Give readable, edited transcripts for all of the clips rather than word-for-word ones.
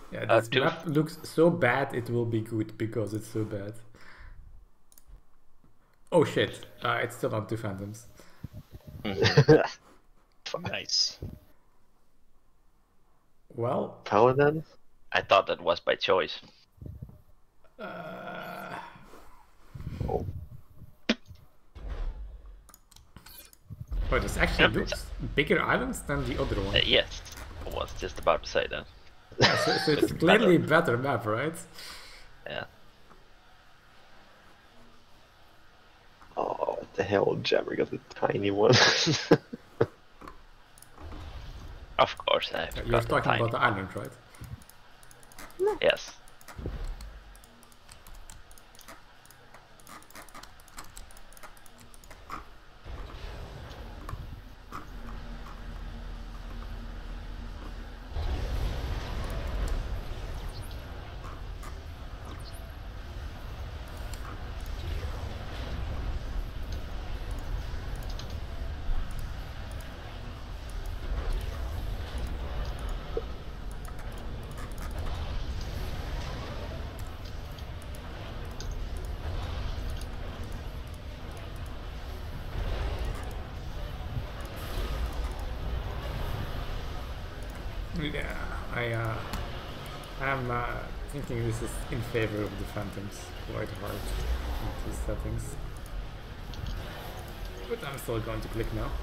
Yeah, this Two. map looks so bad it will be good because it's so bad. Oh shit, it's still on two phantoms. Nice. Well, Paladin? I thought that was by choice. Oh. oh, this actually Yep. looks bigger islands than the other one. Yes, I was just about to say that. So it's clearly a better map, right? Yeah. Oh, what the hell? Jammer got a tiny one. Of course, I You're forgot the talking tiny. about the island, right? Yes. Yeah, I'm thinking this is in favor of the phantoms quite hard in these settings. But I'm still going to click now.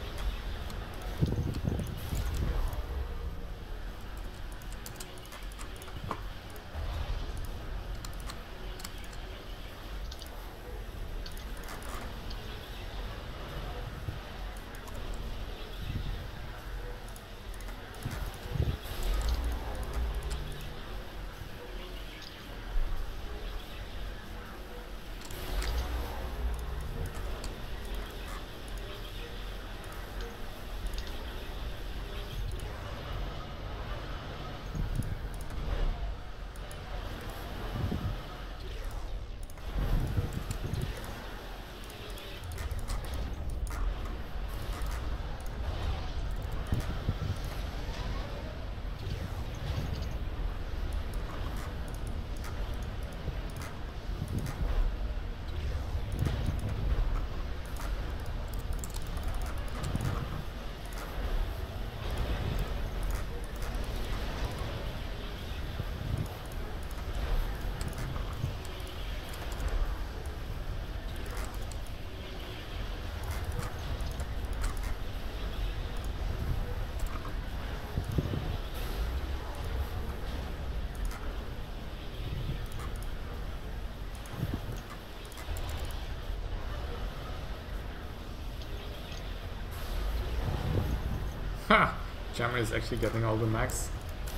Ha! Jammer is actually getting all the max.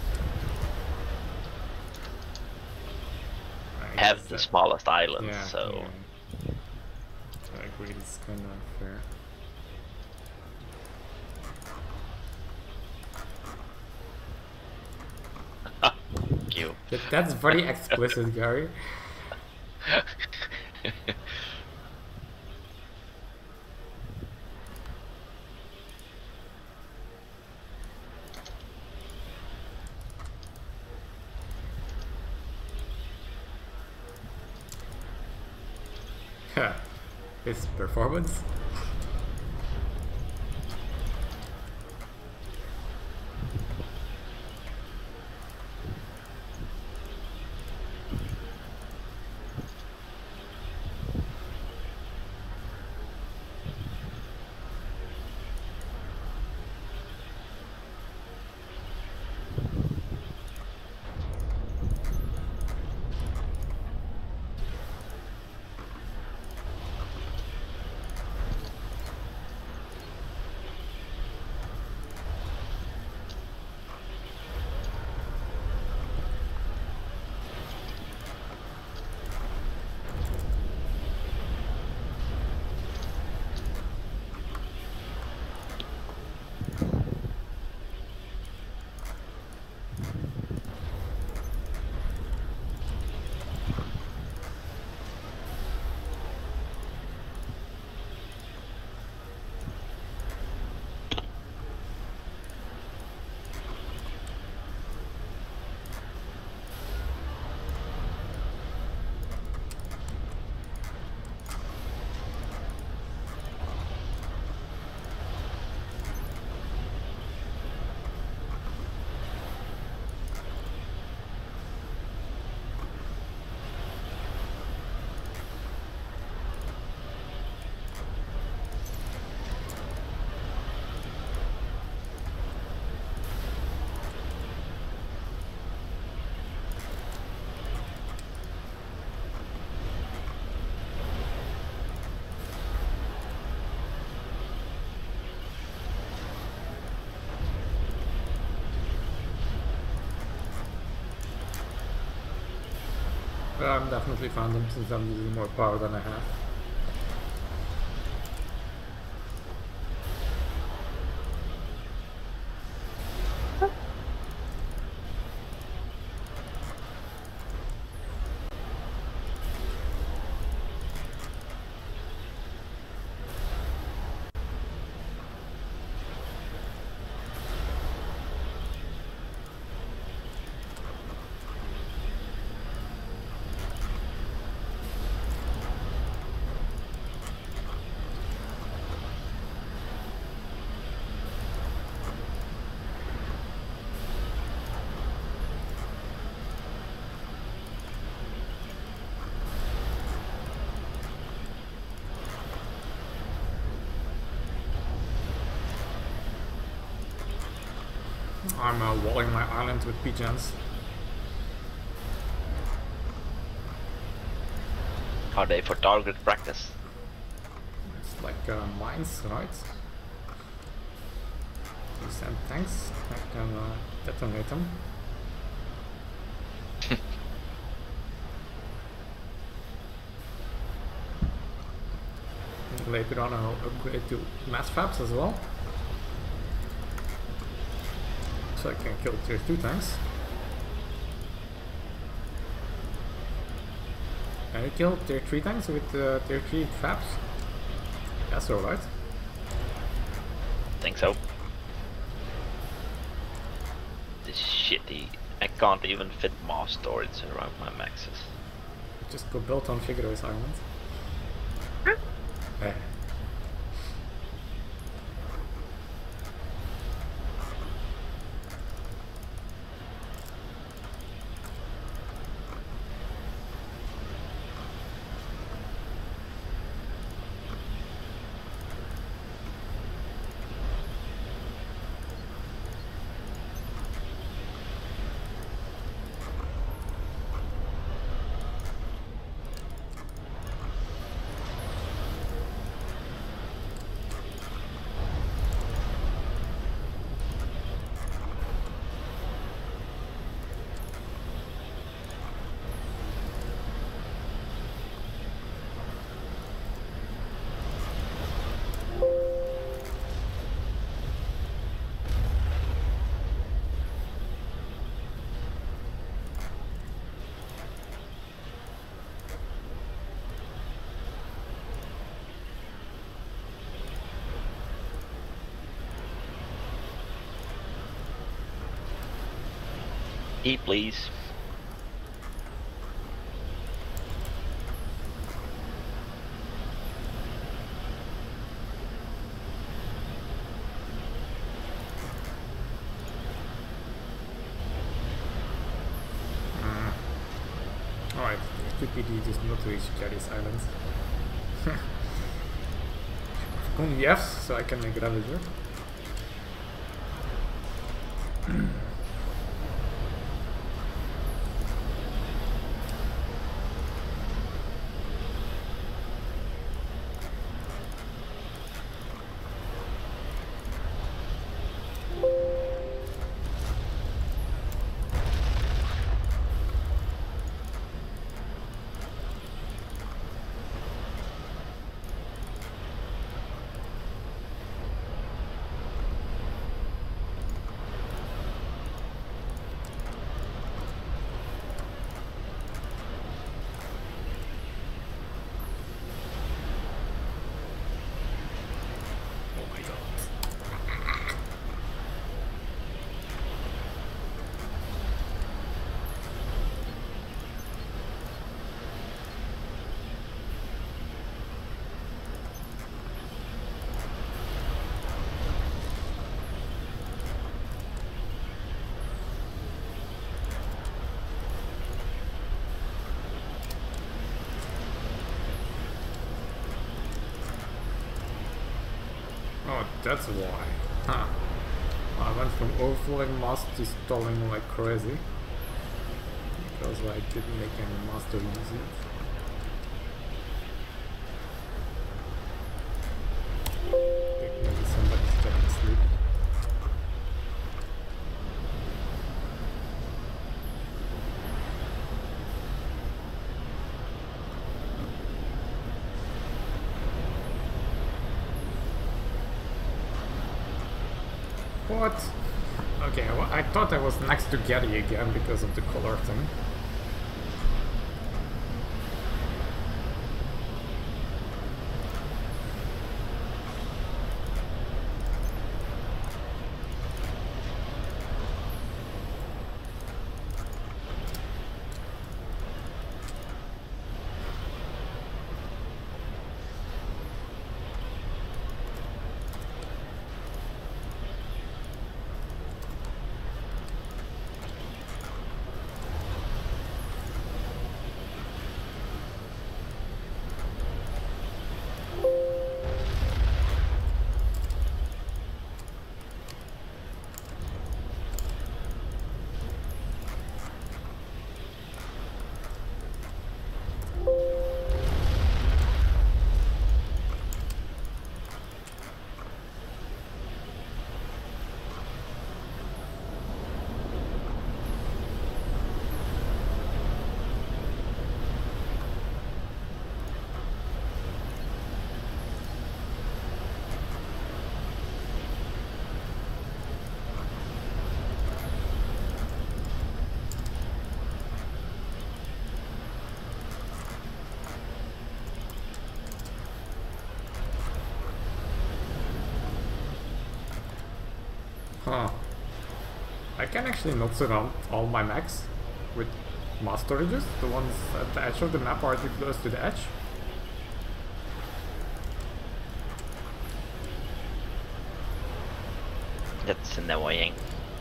I have the smallest island, Yeah, so yeah. I agree, it's kind of fair. you. That's very explicit, Gary. His performance. I'm definitely Phantom since I'm using more power than I have. I'm walling my island with pigeons. Are they for target practice? It's like mines, right? You send tanks, I can detonate them. And later on I'll upgrade to mass fabs as well. So I can kill tier 2 tanks. Can you kill tier 3 tanks with tier 3 fabs? That's alright. Think so. This shitty. I can't even fit mass storage around my maxes. Just go build on Figueroa's Island. Eh. Eat, please. Alright, QPD does not reach Jerry's Island. Only Fs, so I can make Ravager. Oh, that's why. Huh. I went from overflowing mass to stalling like crazy. Because I didn't make any master use it. I think maybe somebody's getting asleep. What? Okay, well, I thought I was next to Getty again because of the color thing. Huh. I can actually not surround all my mechs with mass storages. The ones at the edge of the map are too close to the edge. That's annoying.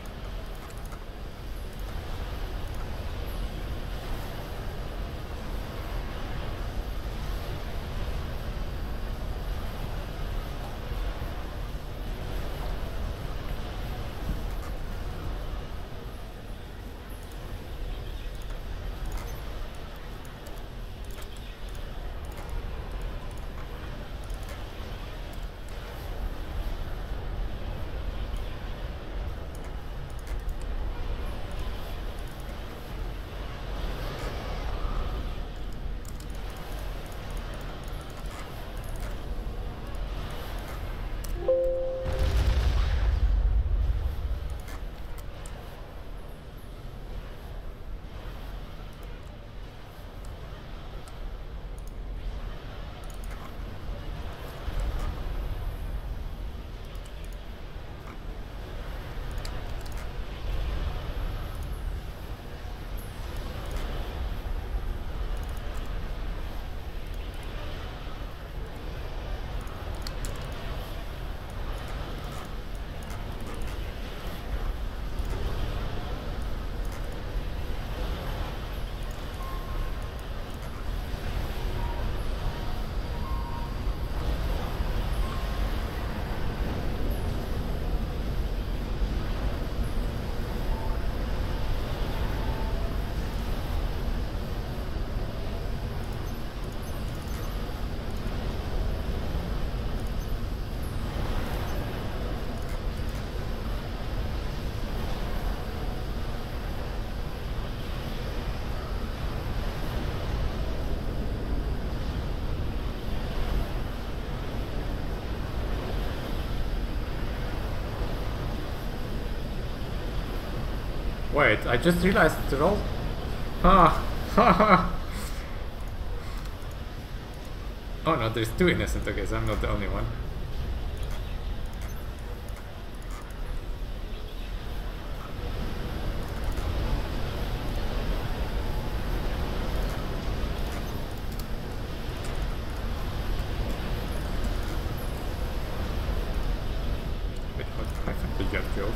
Wait, I just realized they're all... Ah! Oh no, there's two innocent, okay, so I'm not the only one. Wait, what? I think they got killed.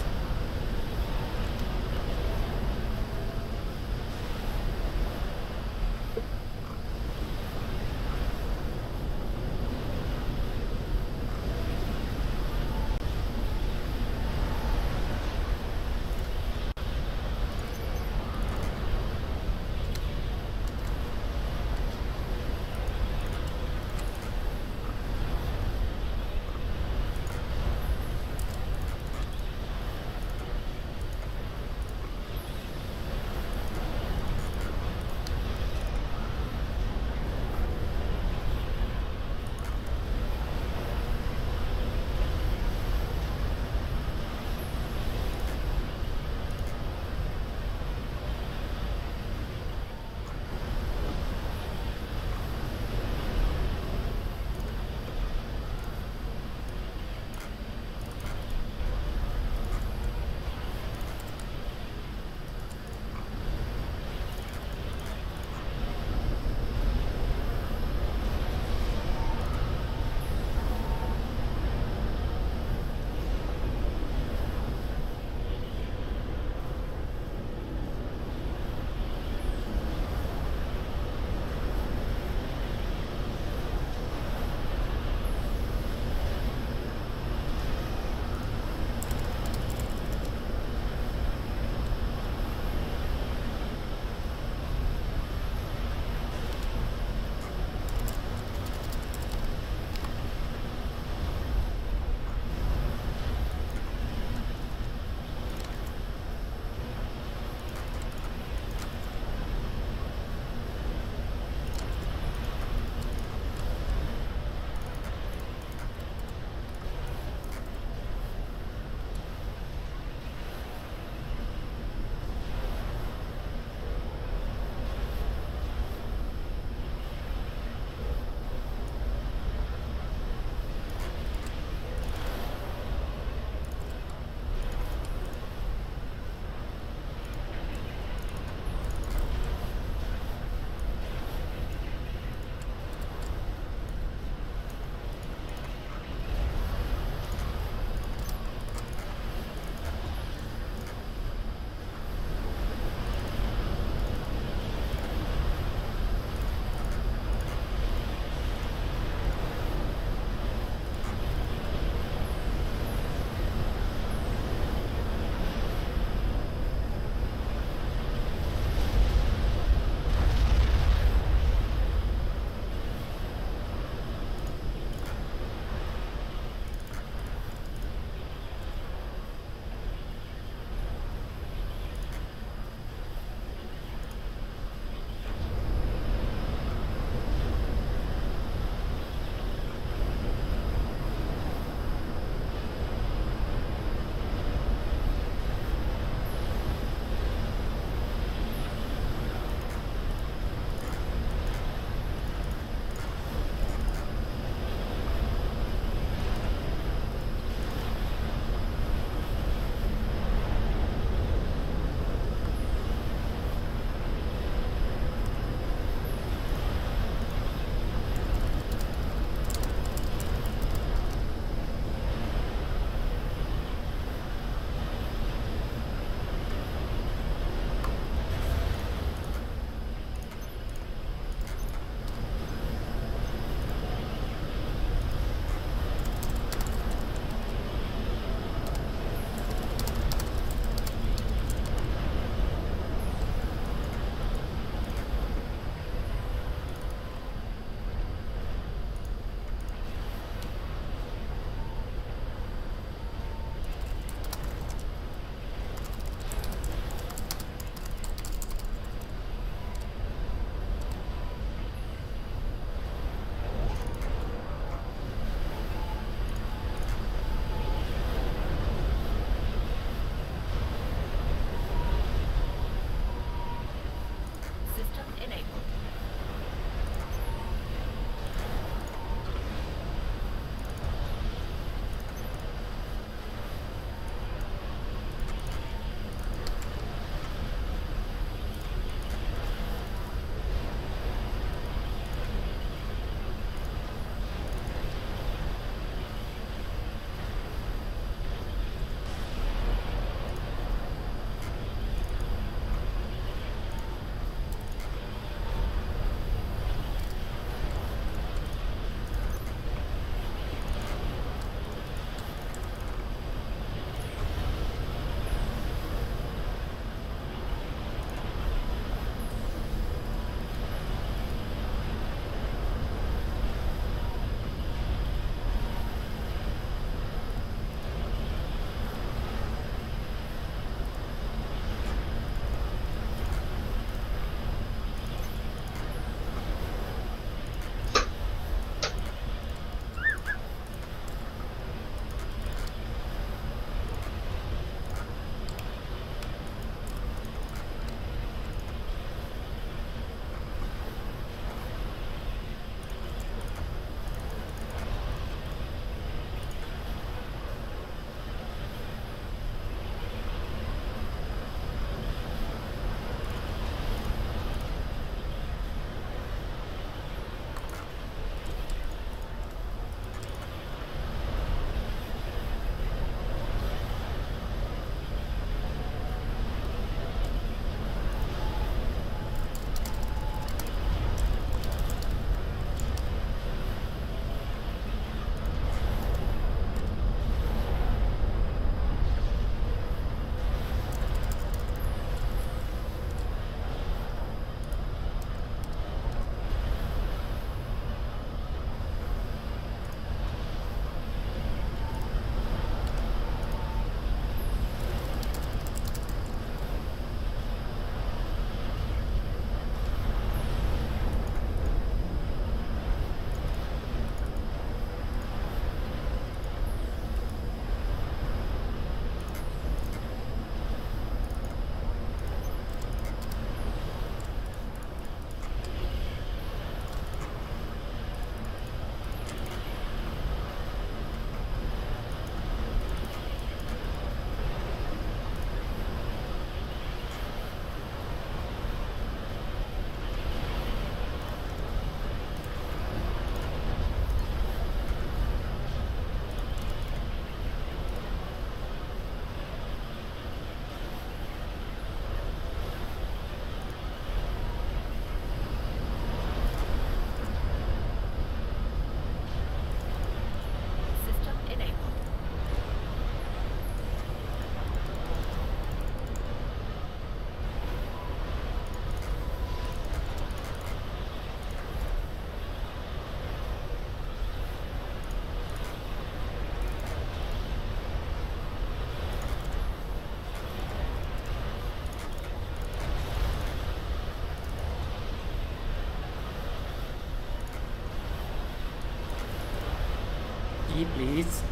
me, please.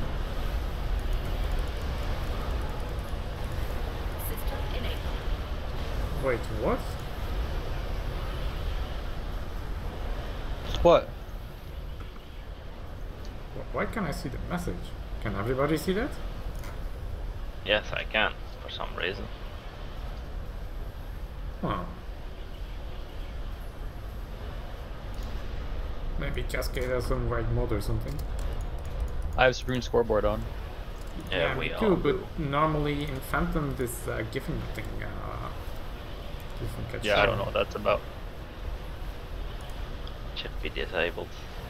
System enabled. Wait, what? What? Why can't I see the message? Can everybody see that? Yes, I can, for some reason. Huh. Maybe Cascade has some right mod or something. I have Supreme Scoreboard on. Yeah, me we all too, but do. normally in Phantom this giving thing doesn't get Yeah, I don't shown. know what that's about. Should be disabled.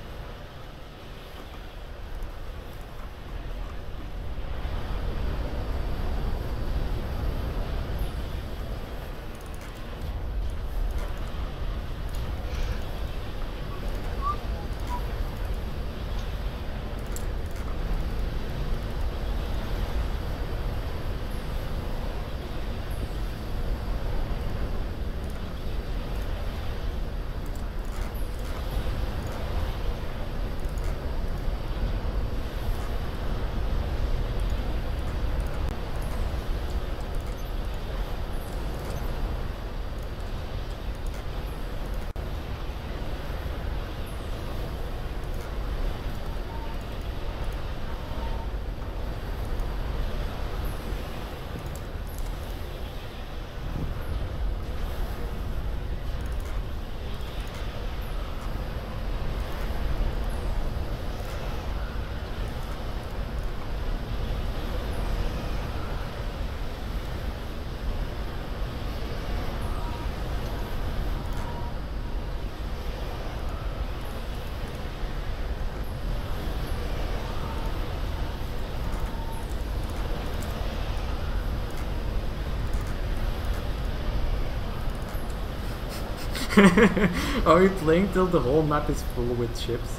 Are we playing till the whole map is full with ships?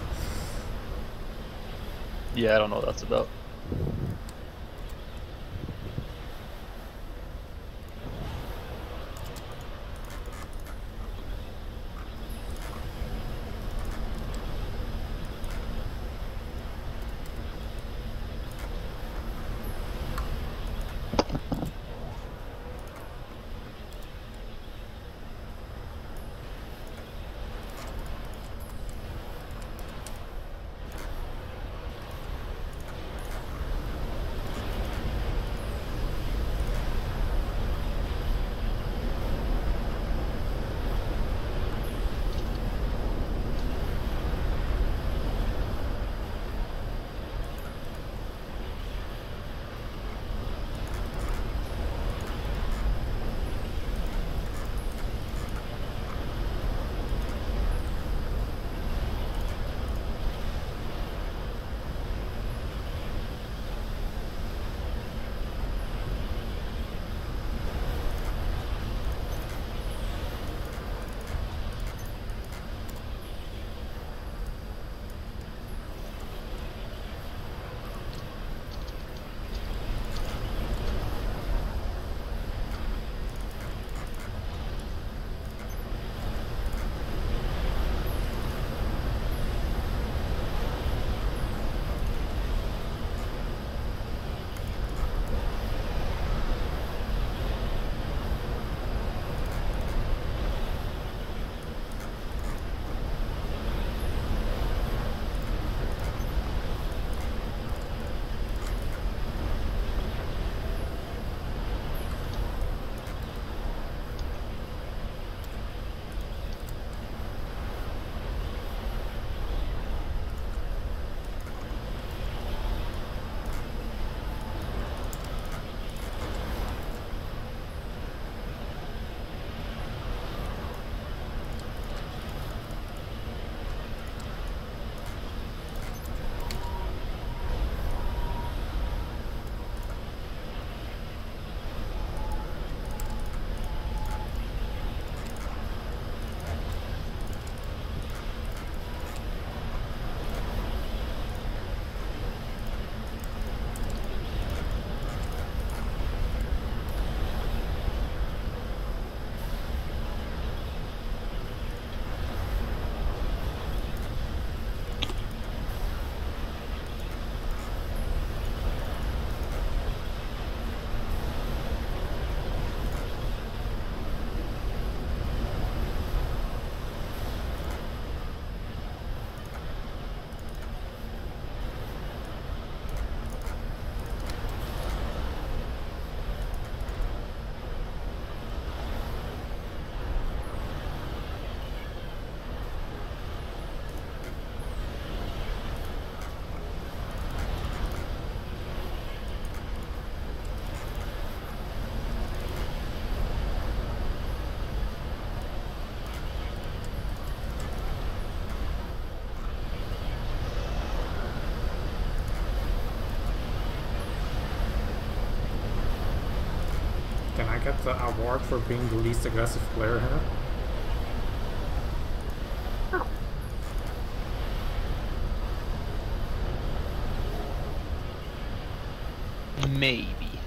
Yeah, I don't know what that's about. get the award for being the least aggressive player here? Maybe.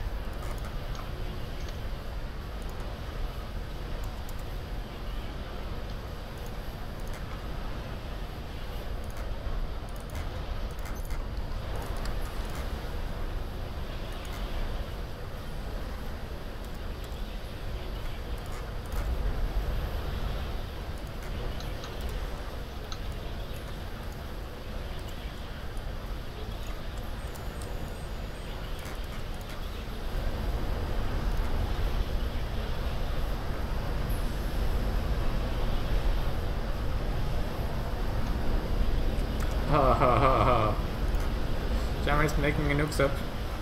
Ha ha ha ha. Jammer's making a nukes up.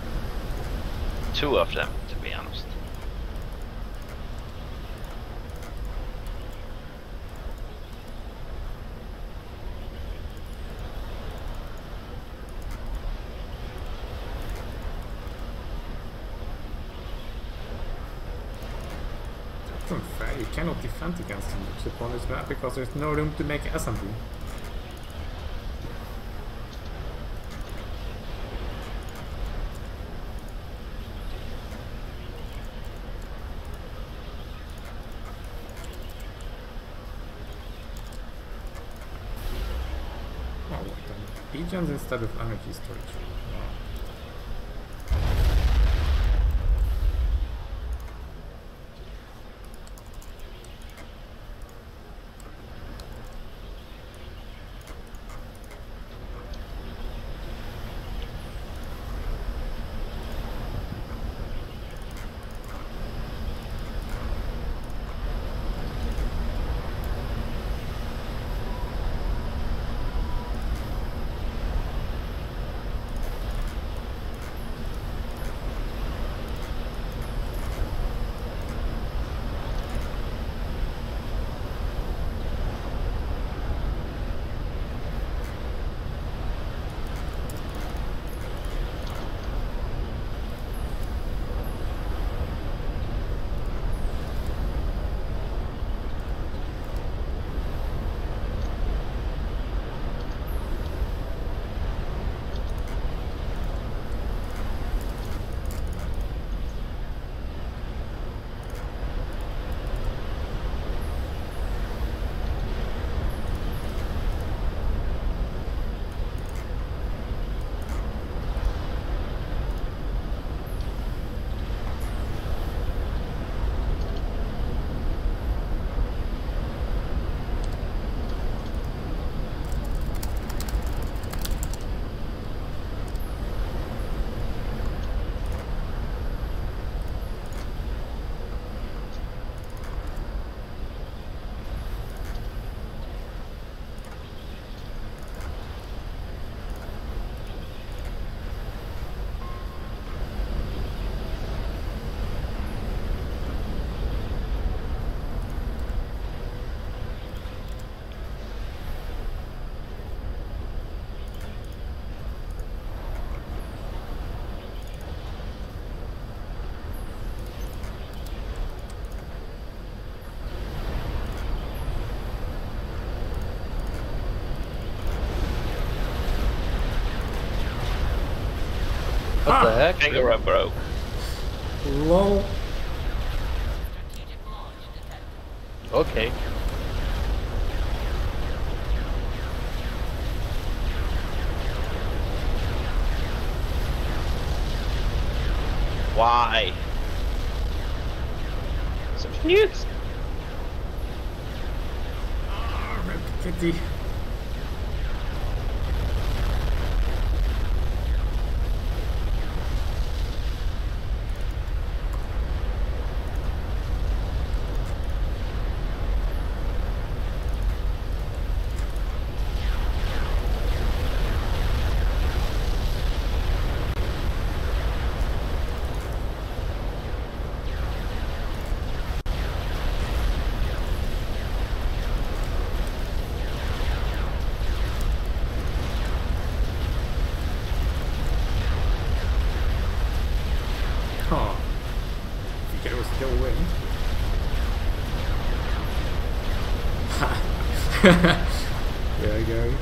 2 of them, to be honest. That's unfair. You cannot defend against the nukes upon this map because there's no room to make SMB. Gens instead of energy storage. What the heck? Kangaroo broke. LOL. Okay. Why? Some nukes. Ah, Red Kitty. There you go.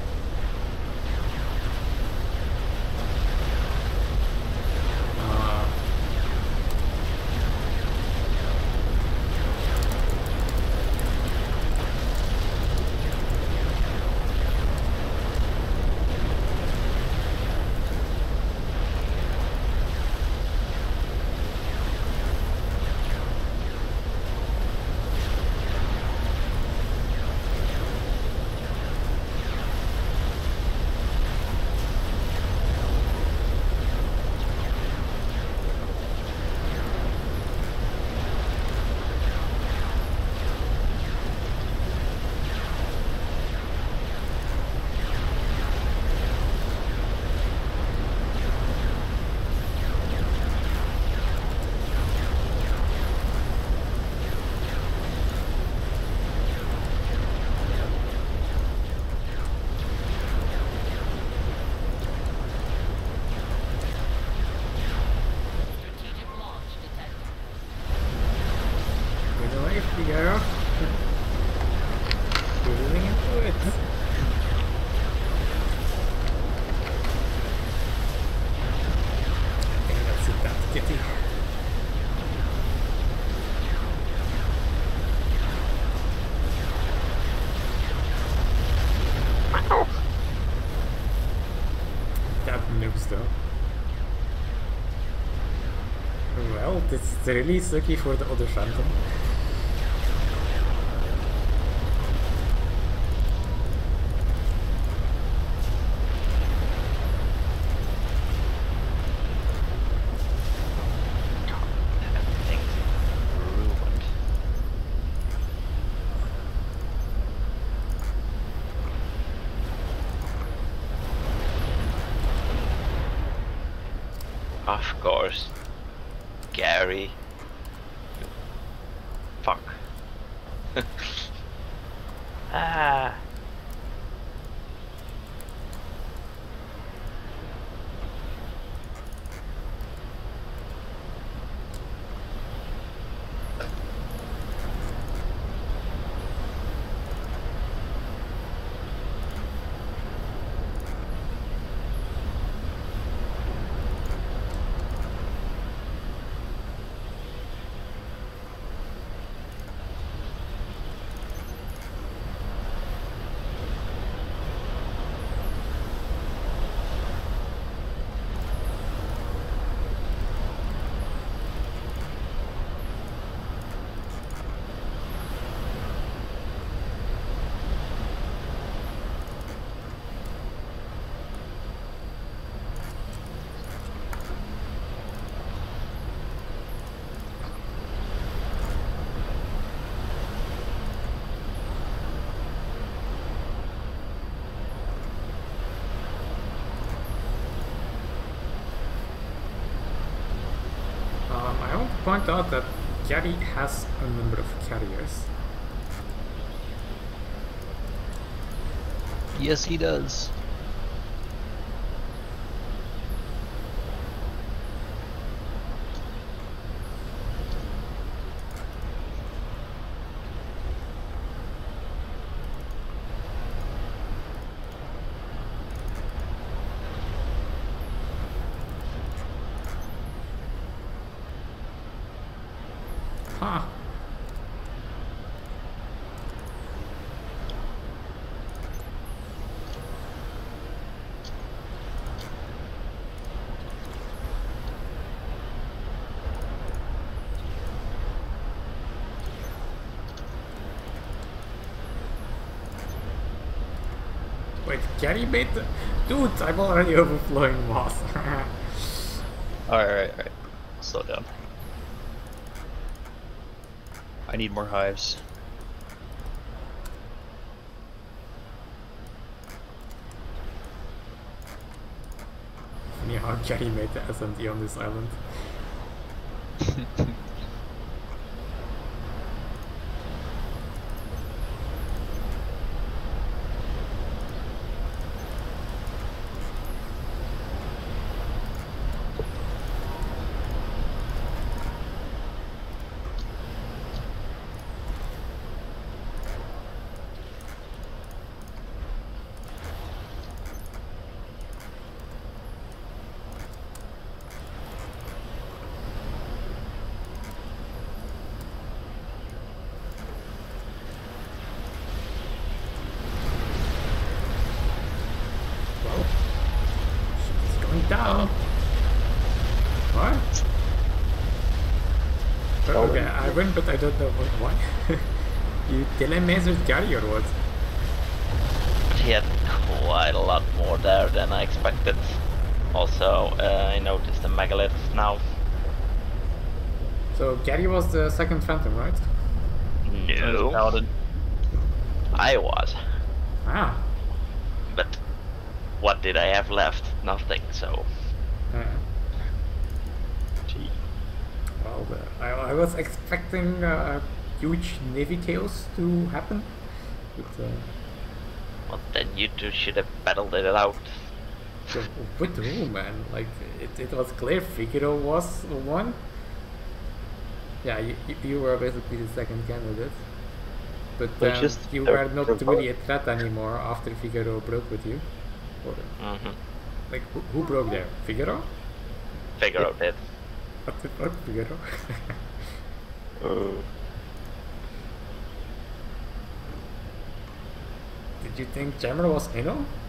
Strategic launch detected. With the life, Figaro. We're moving into it. I think that's it, that kitty. That noobs though. Well, it's really sucky for the other Phantom. Everything's ruined. Of course. Gary. Fuck. Ah. I want to point out that Gary has a number of carriers. Yes, he does. Huh. Wait, Gary made the... Dude, I'm already overflowing moss. Alright. Slow down. I need more hives. Funny how Gary made the SMT on this island. win, but I don't know why. You telemastered Gary or what? He had quite a lot more there than I expected. Also, I noticed the megalith now. So Gary was the second Phantom, right? No, Paladin. I was. Ah. But what did I have left? Nothing, so... Gee. Well, I was expecting huge Navy chaos to happen, but Well, then you two should have battled it out. so with who, man? Like it was clear Figaro was the one. Yeah, you were basically the second candidate, but Well, just you they're- were not they're really a both- threat anymore after Figaro broke with you. Or, like who broke there? Figaro? Figaro did. What the fuck, Figaro? Did you think Jammer was Inno?